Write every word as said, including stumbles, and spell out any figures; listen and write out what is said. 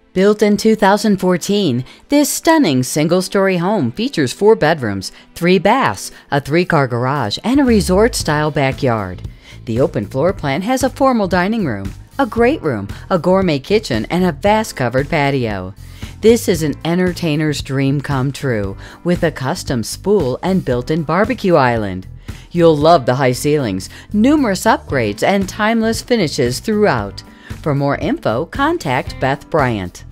Built in two thousand fourteen, this stunning single-story home features four bedrooms, three baths, a three-car garage, and a resort-style backyard. The open floor plan has a formal dining room, a great room, a gourmet kitchen, and a vast covered patio. This is an entertainer's dream come true, with a custom spool and built-in barbecue island. You'll love the high ceilings, numerous upgrades, and timeless finishes throughout. For more info, contact Beth Bryant.